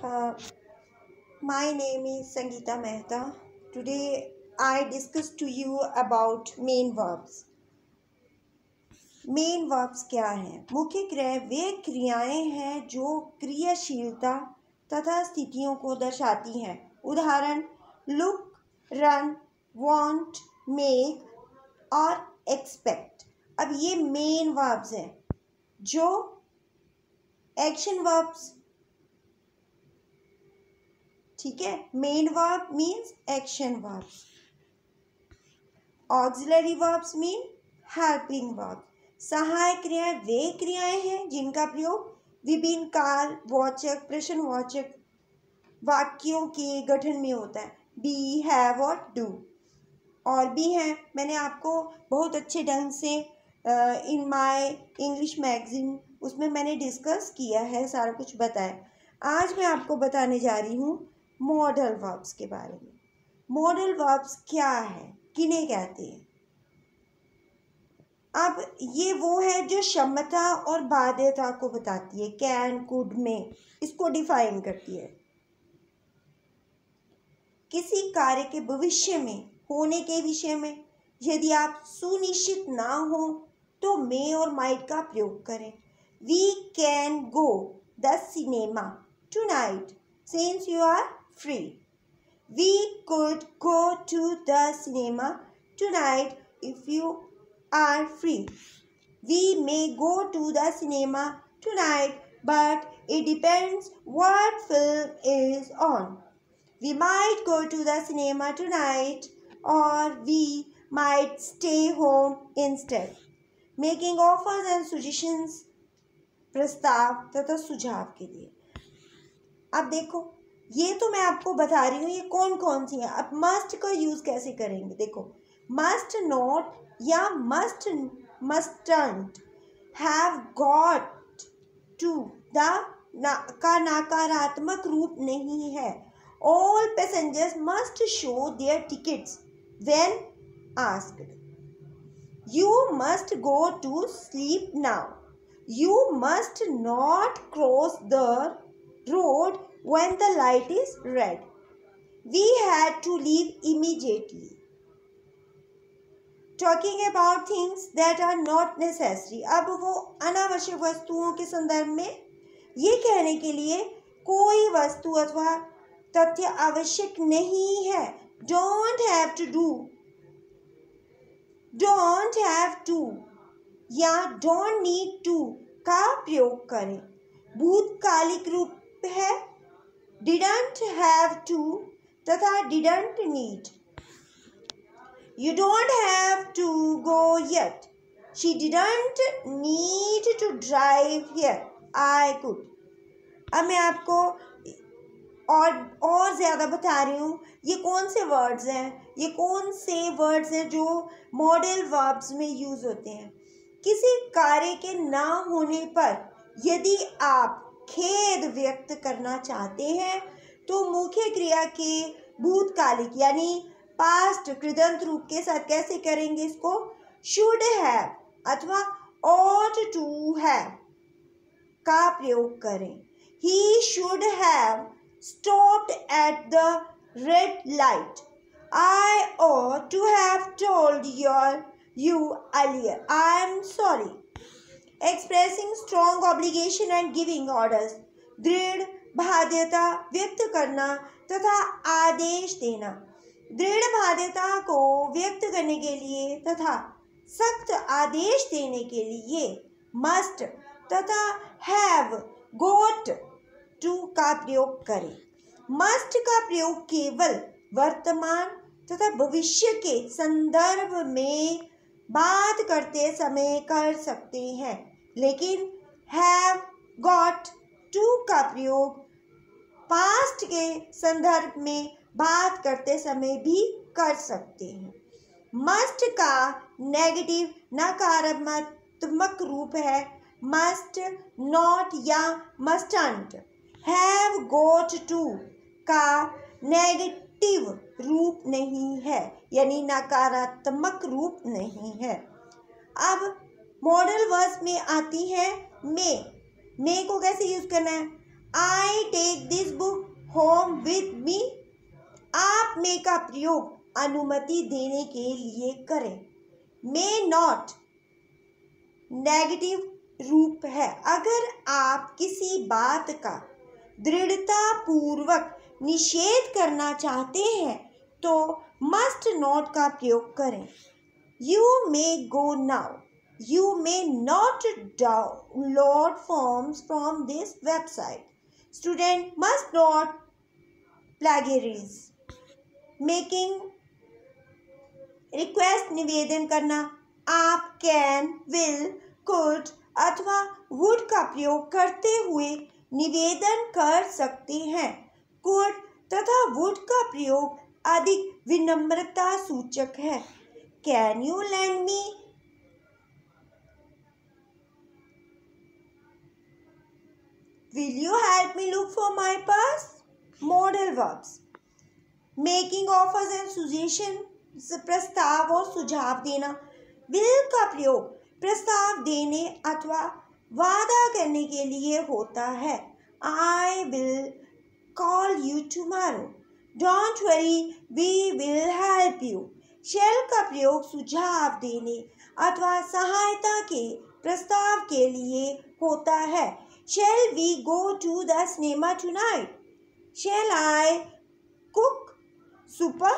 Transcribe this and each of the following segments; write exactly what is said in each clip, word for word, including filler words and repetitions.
Uh, my name is Sangeeta Mehta. Today I discuss to you about main verbs. Main verbs क्या हैं? मुख्य क्रियाएं वे क्रियाएं हैं जो क्रियाशीलता तथा स्थितियों को दर्शाती हैं। उदाहरण लुक, रन, वांट, मेक और एक्सपेक्ट। अब ये मेन वर्ब्स हैं जो एक्शन वर्ब्स, ठीक है। Main verb means action verbs, auxiliary verbs mean helping verb. सहायक क्रियाएं वे क्रियाएं हैं जिनका प्रयोग विभिन्न काल वाचक, प्रश्नवाचक वाक्यों के गठन में होता है। बी, हैव और डू और भी हैं। मैंने आपको बहुत अच्छे ढंग से इन माय इंग्लिश मैगजीन उसमें मैंने डिस्कस किया है, सारा कुछ बताया। आज मैं आपको बताने जा रही हूँ मॉडल वर्ब्स के बारे में। मॉडल वर्ब्स क्या है, किन्हें कहते हैं? अब ये वो है जो क्षमता और बाध्यता को बताती है। कैन, कुड, में इसको डिफाइन करती है। किसी कार्य के भविष्य में होने के विषय में यदि आप सुनिश्चित ना हो तो मे और माइट का प्रयोग करें। We can go the cinema tonight since you are free. We could go to the cinema tonight if you are free. We may go to the cinema tonight, but it depends what film is on. We might go to the cinema tonight, or we might stay home instead. Making offers and suggestions, प्रस्ताव तथा सुझाव के लिए। अब देखो, ये तो मैं आपको बता रही हूँ ये कौन कौन सी है। अब मस्ट का यूज़ कैसे करेंगे? देखो, मस्ट नॉट या must mustn't have got to द ना, का नकारात्मक रूप नहीं है। All passengers must show their tickets when asked. You must go to sleep now. You must not cross the road when the light is red. We had to leave immediately. Talking about things that are not necessary. अब वो अनावश्यक वस्तुओं के संदर्भ में ये कहने के लिए कोई वस्तु अथवा तथ्य आवश्यक नहीं है। Don't have to do, don't have to या डोंट नीड टू का प्रयोग करें। भूतकालिक रूप है डिडंट हैव टू तथा didn't need. You don't have to go yet. She didn't need to drive here. I could. अब मैं आपको और और ज़्यादा बता रही हूँ ये कौन से वर्ड्स हैं, ये कौन से वर्ड्स हैं जो मॉडल वर्ब्स में यूज़ होते हैं। किसी कार्य के ना होने पर यदि आप खेद व्यक्त करना चाहते हैं तो मुख्य क्रिया के भूतकालिक यानी पास्ट कृदंत रूप के साथ कैसे करेंगे इसको? शुड हैव अथवा ought to have का प्रयोग करें। He should have stopped at the red light. I ought to have told your you earlier. I am sorry. Expressing strong obligation and giving orders. दृढ़ बाध्यता व्यक्त करना तथा आदेश देना। दृढ़ बाध्यता को व्यक्त करने के लिए तथा सख्त आदेश देने के लिए मस्ट तथा हैव गोट टू का प्रयोग करें। मस्ट का प्रयोग केवल वर्तमान तथा भविष्य के संदर्भ में बात करते समय कर सकते हैं, लेकिन हैव गॉट टू का प्रयोग पास्ट के संदर्भ में बात करते समय भी कर सकते हैं। मस्ट का नेगेटिव नकारात्मक रूप है मस्ट नॉट या मस्टंट। हैव गोट टू का नेगेटिव रूप नहीं है यानी नकारात्मक रूप नहीं है। अब मॉडल वर्ब्स में आती है मे। मे को कैसे यूज़ करना है? I take this book home with me. आप मे का प्रयोग अनुमति देने के लिए करें। मे नॉट नेगेटिव रूप है। अगर आप किसी बात का दृढ़ता पूर्वक निषेध करना चाहते हैं तो मस्ट नॉट का प्रयोग करें। You may go now. You may not download forms from this website. Student must not plagiarise. Making request निवेदन करना। आप कैन, विल, कुड अथवा वुड का प्रयोग करते हुए निवेदन कर सकते हैं। कुड तथा वुड का प्रयोग अधिक विनम्रता सूचक है। Can you lend me? Will you help me look for my purse? Modal verbs. Making offers and suggestion, प्रस्ताव और सुझाव देना। विल का प्रयोग प्रस्ताव देने अथवा वादा करने के लिए होता है। I will call you tomorrow. Don't worry, we will help you. Shall का प्रयोग सुझाव देने अथवा सहायता के प्रस्ताव के लिए होता है। Shall we go to the cinema tonight? Shall I cook supper?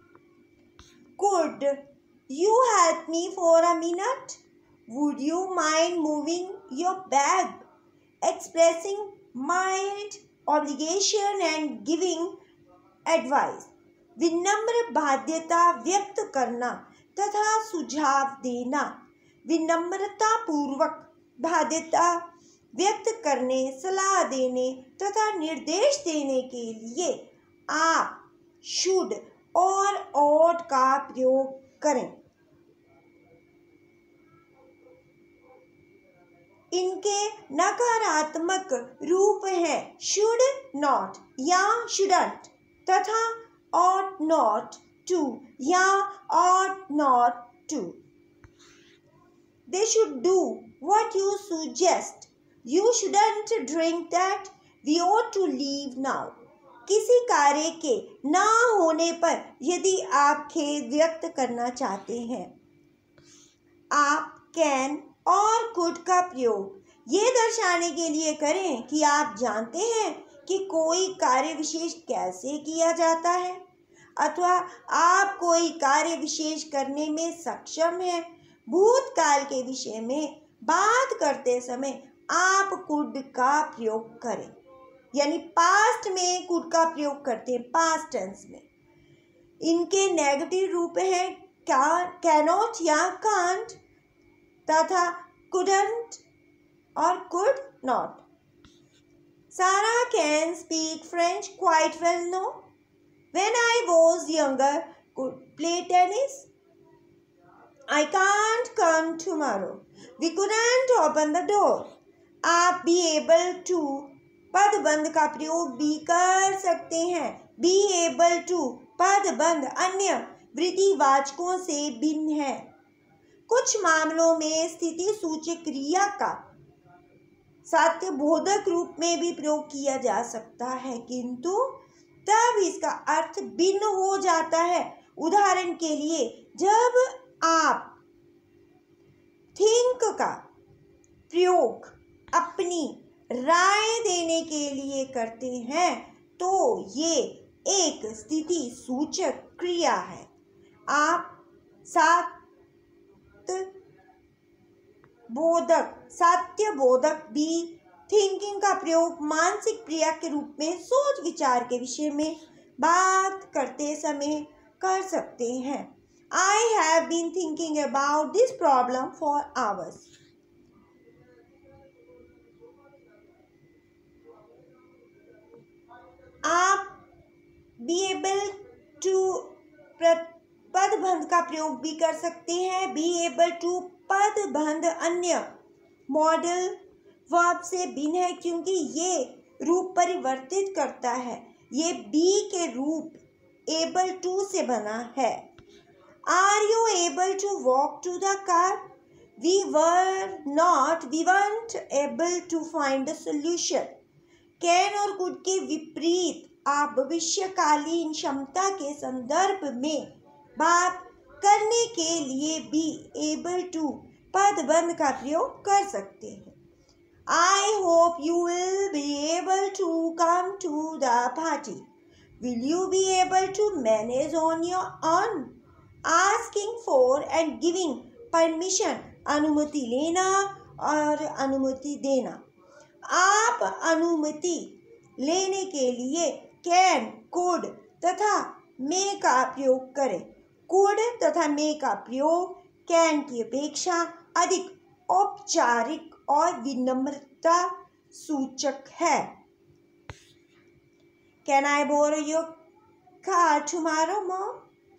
Could you help me for a minute? Would you mind moving your bag? Expressing mild obligation and giving advice. विनम्र बाध्यता व्यक्त करना तथा सुझाव देना। विनम्रता पूर्वक बाध्यता व्यक्त करने, सलाह देने तथा निर्देश देने के लिए आप शुड और ought का प्रयोग करें। इनके नकारात्मक रूप हैं शुड नॉट या शुडंट तथा ought not to या ought not to। They should do what you suggest. You shouldn't drink that. We ought to leave now. किसी कार्य के ना होने पर यदि आप खेद व्यक्त करना चाहते हैं, आप कैन और कुड का प्रयोग ये दर्शाने के लिए करें कि आप जानते हैं कि कोई कार्य विशेष कैसे किया जाता है अथवा आप कोई कार्य विशेष करने में सक्षम हैं। भूतकाल के विषय में बात करते समय आप कुड का प्रयोग करें, यानी पास्ट में कुड का प्रयोग करते हैं, पास्ट टेंस में। इनके नेगेटिव रूप हैं कैनॉट या कांट तथा कुडंट और could not. Sarah can speak French quite well no. When I was younger could play tennis. I can't come tomorrow. We couldn't open the door. आप be able to पदबंध का प्रयोग भी कर सकते हैं। बी एबल टू पदबंध अन्य वृद्धिवाचकों से भिन्न है। कुछ मामलों में स्थिति सूचक क्रिया का सत्यबोधक रूप में भी प्रयोग किया जा सकता है, किंतु तब इसका अर्थ भिन्न हो जाता है। उदाहरण के लिए, जब आप थिंक का प्रयोग अपनी राय देने के लिए करते हैं तो ये एक स्थिति सूचक क्रिया है। आप सात बोधक सत्यबोधक भी थिंकिंग का प्रयोग मानसिक क्रिया के रूप में सोच विचार के विषय में बात करते समय कर सकते हैं। I have been thinking about this problem for hours. आप be able to पदबंध का प्रयोग भी कर सकते हैं। be able to पदबंध अन्य मॉडल वर्ब से भिन्न है क्योंकि ये रूप परिवर्तित करता है। ये be के रूप able to से बना है। Are you able to walk to the car? We were not, we weren't able to find a solution. Can और कुड के विपरीत आप भविष्यकालीन क्षमता के संदर्भ में बात करने के लिए भी एबल टू पदबंध का प्रयोग कर सकते हैं। I hope you will be able to come to the party. Will you be able to manage on your own? Asking for and giving permission, अनुमति लेना और अनुमति देना। आप अनुमति लेने के लिए can, could तथा may का प्रयोग करें। could तथा may का प्रयोग can की अपेक्षा अधिक औपचारिक और विनम्रता सूचक है। Can I borrow your car tomorrow, mom?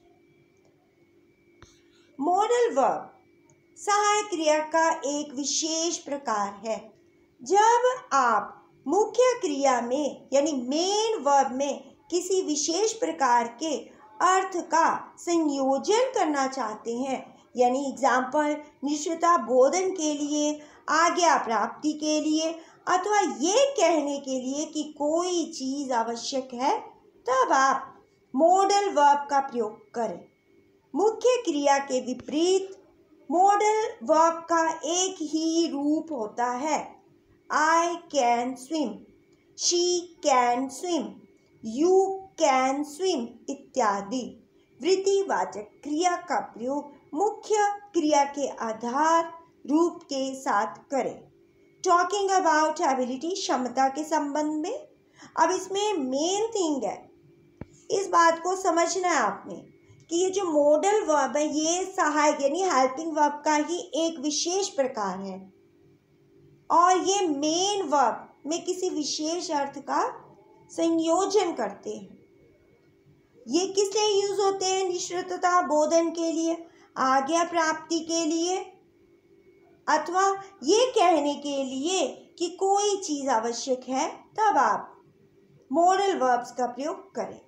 Modal verb सहायक क्रिया का एक विशेष प्रकार है। जब आप मुख्य क्रिया में यानी मेन वर्ब में किसी विशेष प्रकार के अर्थ का संयोजन करना चाहते हैं, यानी एग्जाम्पल निश्चितता बोधन के लिए, आज्ञा प्राप्ति के लिए अथवा ये कहने के लिए कि कोई चीज़ आवश्यक है, तब आप मॉडल वर्ब का प्रयोग करें। मुख्य क्रिया के विपरीत मॉडल वर्ब का एक ही रूप होता है। I can swim, she can swim, you can swim इत्यादि वृत्तिवाचक क्रिया का प्रयोग मुख्य क्रिया के आधार रूप के साथ करें। टॉकिंग अबाउट एबिलिटी क्षमता के संबंध में, अब इसमें मेन थिंग है, इस बात को समझना है आपने कि ये जो मॉडल वर्ब है ये सहायक यानी हेल्पिंग वर्ब का ही एक विशेष प्रकार है और ये मेन वर्ब में किसी विशेष अर्थ का संयोजन करते हैं। ये किस लिए यूज होते हैं? निश्चितता बोधन के लिए, आज्ञा प्राप्ति के लिए अथवा ये कहने के लिए कि कोई चीज़ आवश्यक है, तब आप मॉडल वर्ब्स का प्रयोग करें।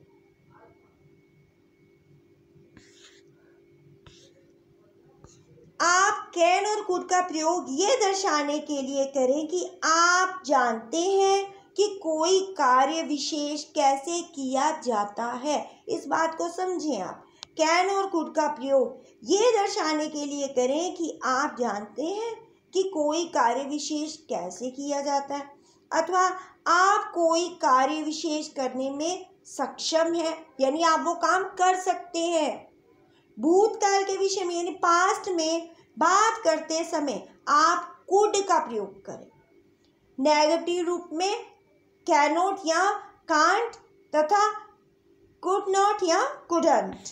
आप कैन और कुड का प्रयोग ये दर्शाने के लिए करें कि आप जानते हैं कि कोई कार्य विशेष कैसे किया जाता है। इस बात को समझें आप। कैन और कुड का प्रयोग ये दर्शाने के लिए करें कि आप जानते हैं कि कोई कार्य विशेष कैसे किया जाता है अथवा आप कोई कार्य विशेष करने में सक्षम हैं, यानी आप वो काम कर सकते हैं। भूतकाल के विषय में यानी पास्ट में बात करते समय आप कुड का प्रयोग करें। नेगेटिव रूप में कैन नॉट या कांट तथा कुड नॉट या couldn't.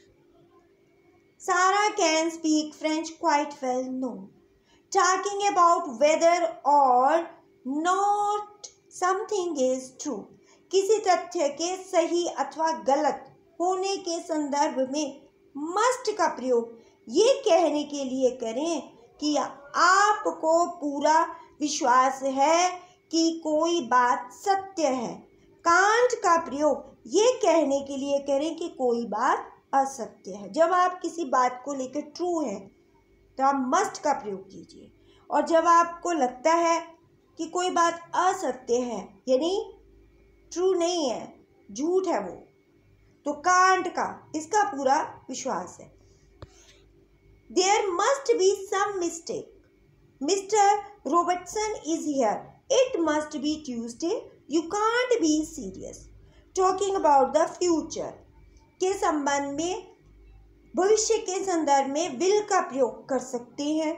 Sarah can speak French quite well no. Talking about weather और नॉट समथिंग इज ट्रू, किसी तथ्य के सही अथवा गलत होने के संदर्भ में मस्ट का प्रयोग ये कहने के लिए करें कि आपको पूरा विश्वास है कि कोई बात सत्य है। कांट का प्रयोग ये कहने के लिए करें कि कोई बात असत्य है। जब आप किसी बात को लेकर ट्रू हैं तो आप मस्ट का प्रयोग कीजिए, और जब आपको लगता है कि कोई बात असत्य है यानी ट्रू नहीं है, झूठ है वो, तो कांट का इसका पूरा विश्वास है। There must be some mistake. Mister Robertson is here. It must be Tuesday. You can't be serious. Talking about the future के संबंध में भविष्य के संदर्भ में will का प्रयोग कर सकते हैं।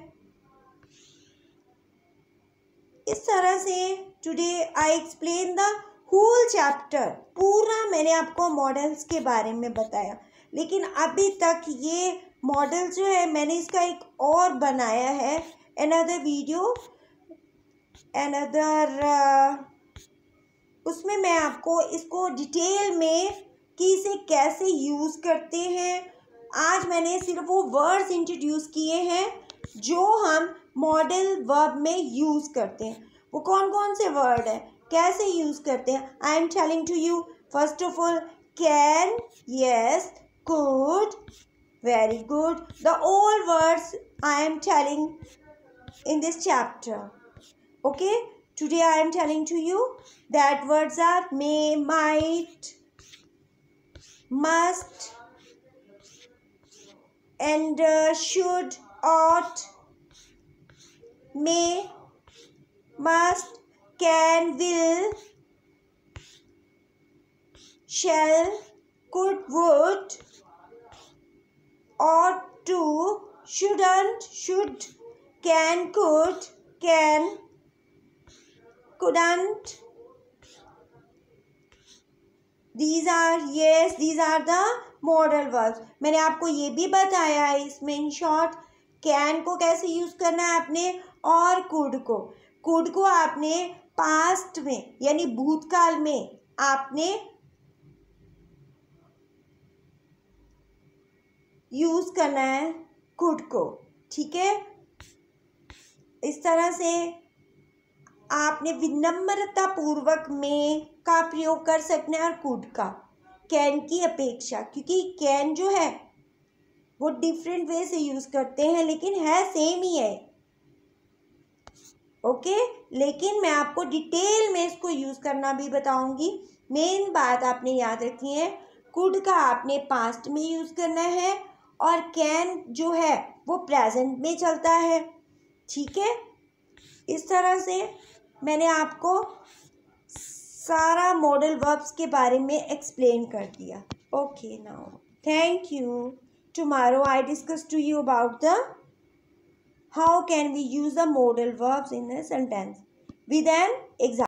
इस तरह से today I explain the whole chapter। पूरा मैंने आपको मॉडल्स के बारे में बताया, लेकिन अभी तक ये मॉडल जो है मैंने इसका एक और बनाया है, अनदर वीडियो अनदर उसमें मैं आपको इसको डिटेल में कि इसे कैसे यूज़ करते हैं। आज मैंने सिर्फ वो वर्ड्स इंट्रोड्यूस किए हैं जो हम मॉडल वर्ब में यूज़ करते हैं। वो कौन कौन से वर्ड है, कैसे यूज़ करते हैं, I am telling to you. First of all can, yes, could, very good. The all words I am telling in this chapter. Okay, Today I am telling to you that words are may, might, must, and uh, should, ought, may, must, can, will, shall, could, would, ought to, shouldn't, should, can, could, can, couldn't. These are yes, these are the modal verbs. मैंने आपको ये भी बताया है इसमें in short can को कैसे use करना है आपने और कुड को कुड को आपने पास्ट में यानी भूतकाल में आपने यूज करना है कुड को, ठीक है। इस तरह से आपने विनम्रता पूर्वक में का प्रयोग कर सकते हैं और कुड का कैन की अपेक्षा, क्योंकि कैन जो है वो डिफरेंट वे से यूज करते हैं लेकिन है सेम ही है, ओके। लेकिन मैं आपको डिटेल में इसको यूज करना भी बताऊंगी। मेन बात आपने याद रखनी है, कुड का आपने पास्ट में यूज करना है और कैन जो है वो प्रेजेंट में चलता है, ठीक है। इस तरह से मैंने आपको सारा मॉडल वर्ब्स के बारे में एक्सप्लेन कर दिया। Okay now thank you. Tomorrow I discuss to you about the how can we use the modal verbs in a sentence with an example.